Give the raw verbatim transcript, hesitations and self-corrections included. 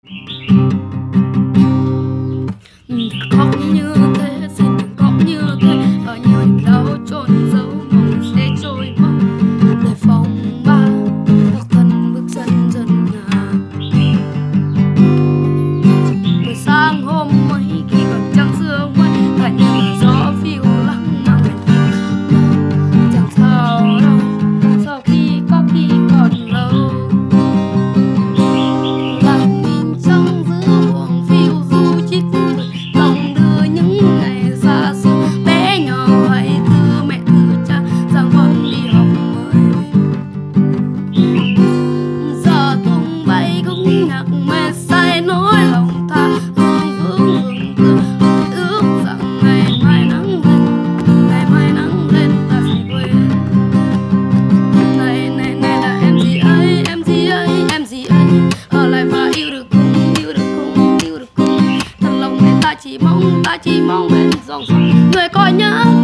Khóc như thế, xin đừng khóc như thế. Bao nhiêu niềm đau chôn giấu, mong sẽ trôi mất. Đời phong ba, bước thân bước chân dần ngả. Buổi sáng hôm ấy khi còn trăng sương mây, lại như là gió phiêu lãng mang về. Chẳng sao đâu, sau khi có khi còn lâu. Là mình trong giữa buồng phiêu du chiếc vườn, lòng đưa những ngày xa xưa. Bé nhỏ hỏi từ mẹ từ cha rằng con đi học mới. Giờ tung bay khúc nhạc mê say nỗi lòng tha hương vững vững cứ ước rằng ngày mai nắng lên, ngày mai nắng lên ta sẽ quên. Này này này là em gì ấy, em gì ấy, em gì ấy, ở lại và yêu được cùng, yêu được cùng, yêu được cùng. Thật lòng này ta chỉ mong, ta chỉ mong bên dòng sông người coi nhớ.